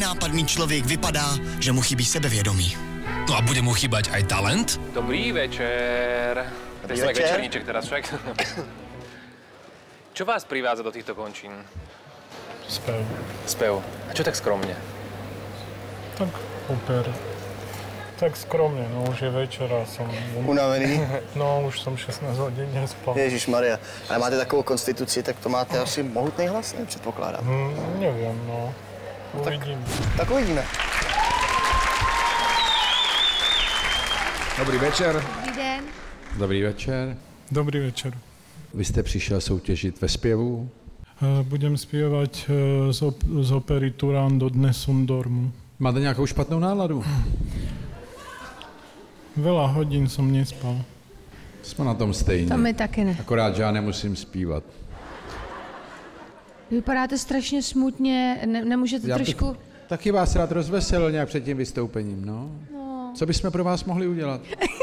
nenápadný člověk vypadá, že mu chybí sebevědomí. No a bude mu chýbať aj talent? Dobrý večer. Dobrý večer. Večerníček teraz však. Čo vás privádza do týchto končín? Spev. Spev. A čo tak skromne? Tak oper. Tak skromne, no už je večer a som... Unavený? No, už som 16 hodín nespal. Ježišmaria. Ale máte takovou konstituci, tak to máte asi mohutný hlas, ne? Předpokládám. Neviem, no. Uvidím. Tak uvidíme. Dobrý večer. Dobrý den. Dobrý večer. Dobrý večer. Vy jste přišel soutěžit ve zpěvu? Budem spievať z opery Turandot Nessun dormu. Máte nějakou špatnou náladu? Veľa hodín som nespal. Jsme na tom stejně. To mi taky ne. Akorát, že já nemusím zpívat. Vypadáte strašně smutně, nemůžete trošku... Taky vás rád rozveselil nějak před tím vystoupením, no. Co bychom pro vás mohli udělat?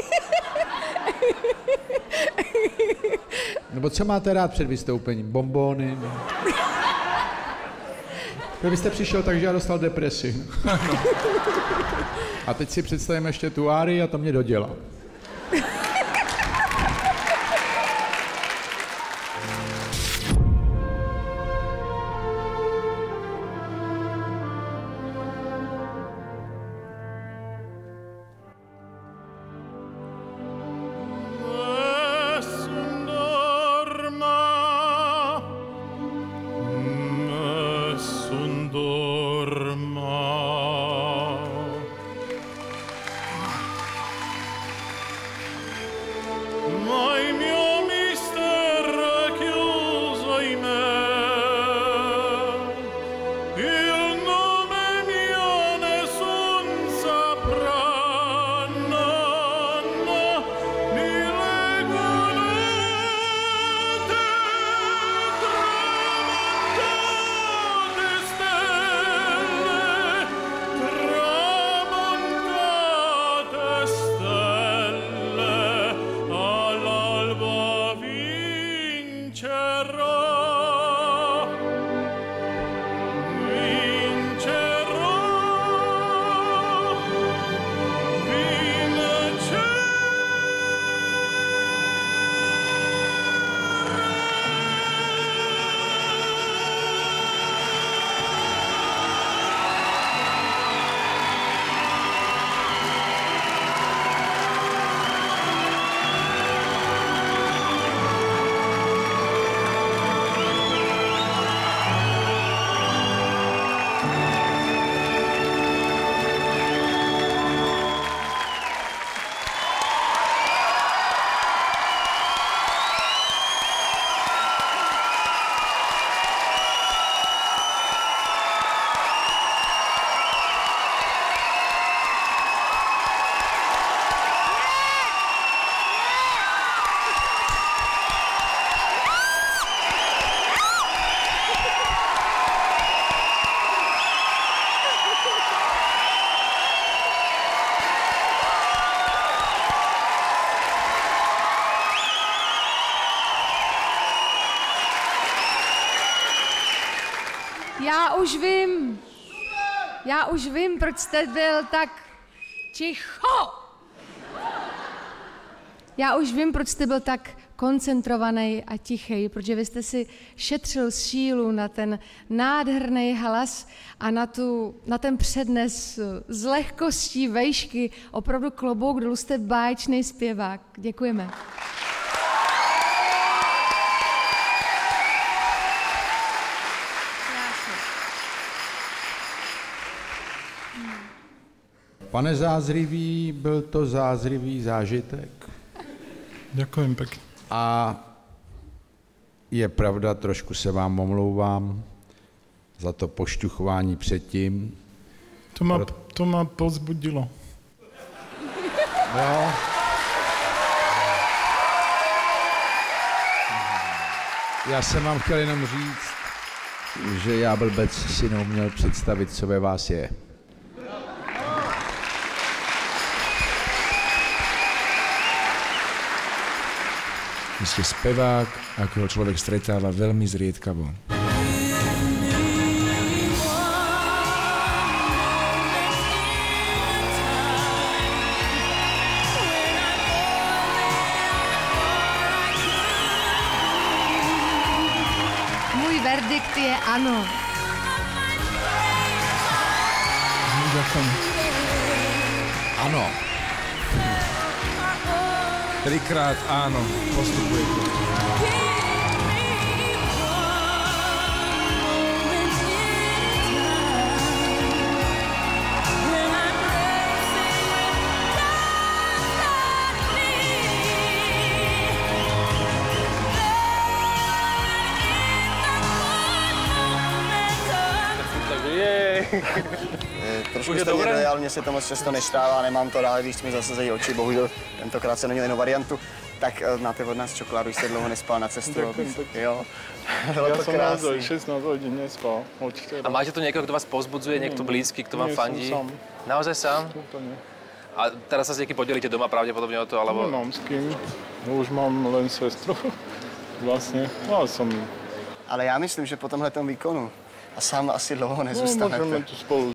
Nebo co máte rád před vystoupením? Bonbóny? Vy jste přišel tak, že já dostal depresi. A teď si představíme ještě tu árii a to mě dodělá. Já už vím, proč jste byl tak ticho. Já už vím, proč jste byl tak koncentrovaný a tichý, protože vy jste si šetřil sílu na ten nádherný hlas a na ten přednes z lehkostí, vejšky, opravdu klobouk dolů, jste báječný zpěvák. Děkujeme. Pane Zázrivý, byl to zázrivý zážitek. Ďakujem pekne. A je pravda, trošku se vám omlouvám za to pošťuchování předtím. To ma povzbudilo. Jo. Já jsem vám chtěl jenom říct, že já blbec si neuměl představit, co ve vás je. Vy ste spevák, akého človek stretáva veľmi zriedkavo. verdikt je ano. Ano. Trikrát áno, postupujete. Trošku jste mě dojal, mně se to moc často nestává, nemám to rád, když mi zasazejí oči, bohužel tentokrát jsem neměl jinou variantu. Tak máte od nás čokoládu, jste dlouho nespal na cestu. Jo. Ja som naozaj 16 hodín nespal od včera. A máte tu niekoho, kto vás povzbudzuje, niekto blízky, kto vám fandí? Nie, som sám. Naozaj sám? Úplne. A teraz sa s niekým podelíte doma pravdepodobne o to, alebo... Nemám s kým. Už mám len sestru. Vlastne. No, som... Ale já myslím, že po tomhletom výkonu a sám asi dlouho nezůstanete. No, môžeme tu spolu